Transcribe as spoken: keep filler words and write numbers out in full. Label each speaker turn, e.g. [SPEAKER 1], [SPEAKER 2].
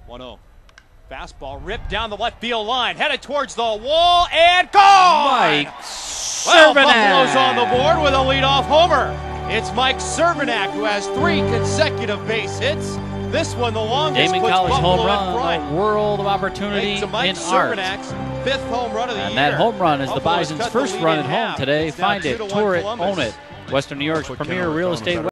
[SPEAKER 1] one oh. Fastball ripped down the left field line, headed towards the wall, and gone!
[SPEAKER 2] Mike
[SPEAKER 1] Well,
[SPEAKER 2] Cervenak.
[SPEAKER 1] Buffalo's on the board with a leadoff homer. It's Mike Cervenak who has three consecutive base hits. This one, the longest,
[SPEAKER 2] Damon
[SPEAKER 1] puts
[SPEAKER 2] College
[SPEAKER 1] Buffalo
[SPEAKER 2] home
[SPEAKER 1] in front.
[SPEAKER 2] run, a world of opportunity
[SPEAKER 1] Thanks to Mike
[SPEAKER 2] in art.
[SPEAKER 1] Cernak's fifth home run of the
[SPEAKER 2] And
[SPEAKER 1] year.
[SPEAKER 2] that home run is the
[SPEAKER 1] Buffalo's
[SPEAKER 2] Bisons'
[SPEAKER 1] cut the
[SPEAKER 2] first
[SPEAKER 1] lead
[SPEAKER 2] run
[SPEAKER 1] in
[SPEAKER 2] at home
[SPEAKER 1] half.
[SPEAKER 2] today.
[SPEAKER 1] It's now
[SPEAKER 2] Find
[SPEAKER 1] two
[SPEAKER 2] it,
[SPEAKER 1] to one
[SPEAKER 2] tour it,
[SPEAKER 1] Columbus.
[SPEAKER 2] own it. Western New York's premier real estate